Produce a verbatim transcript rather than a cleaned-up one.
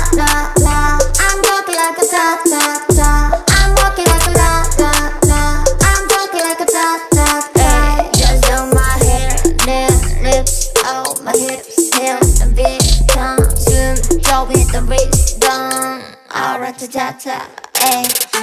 la la. I'm walking like a ta ta ta. I'm walking like a la la la. I'm walking like a ta ta ta. Just on my hair, nails, lips, oh my hips, heels, and big tongue. Soon, draw with the wrist down. Alright, ta ta ta, ayy.